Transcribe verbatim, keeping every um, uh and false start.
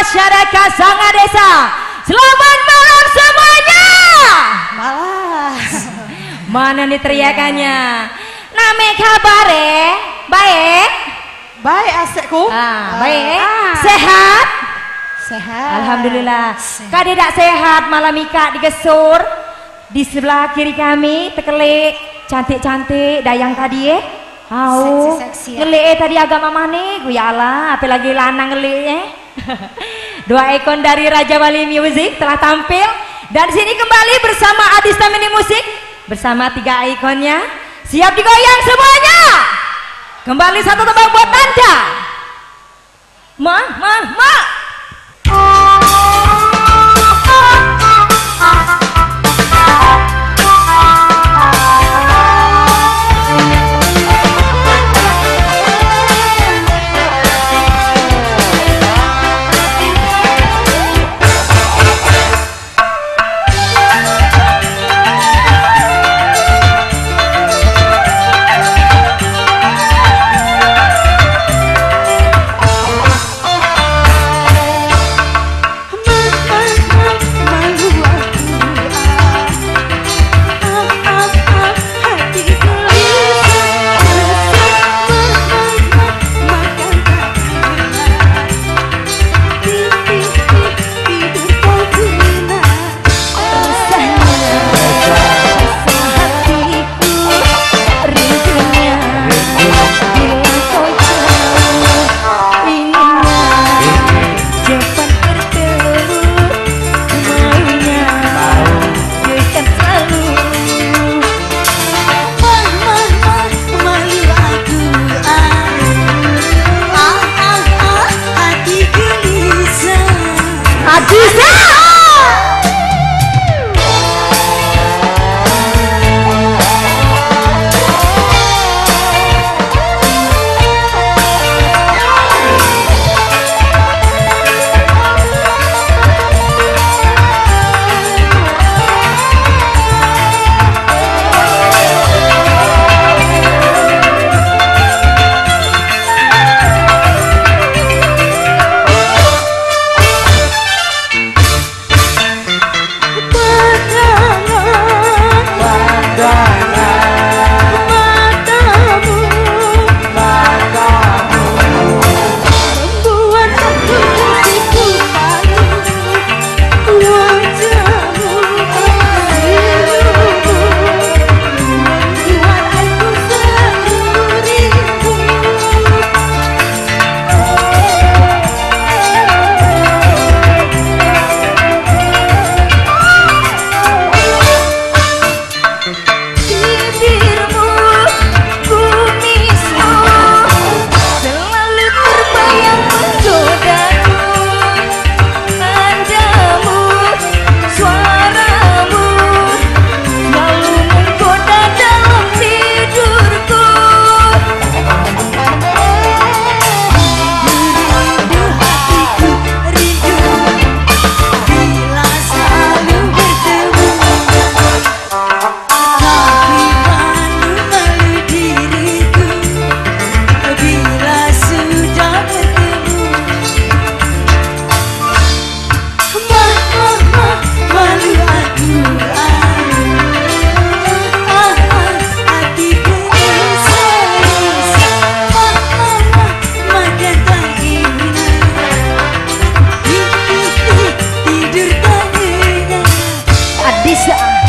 masyarakat Sanga Desa. Selamat malam semuanya. Malah. Mana nih teriakannya? Name kabare? Baik. Baik asekku. Ah, baik. Ah. Sehat? Sehat. Alhamdulillah. Sehat. Kak tidak sehat malam Mika digesur. Di sebelah kiri kami tekelik cantik-cantik dayang tadi eh. Au. Seksi-seksi ya. Ngelik tadi agak mamah nih, gue Allah, apalagi lanang ngelik eh. Dua ikon dari Raja Wali Music telah tampil dan sini kembali bersama Adista Mini Musik bersama tiga ikonnya. Siap digoyang semuanya. Kembali satu tembang buat Anda. Ma, ma, ma. Adisa.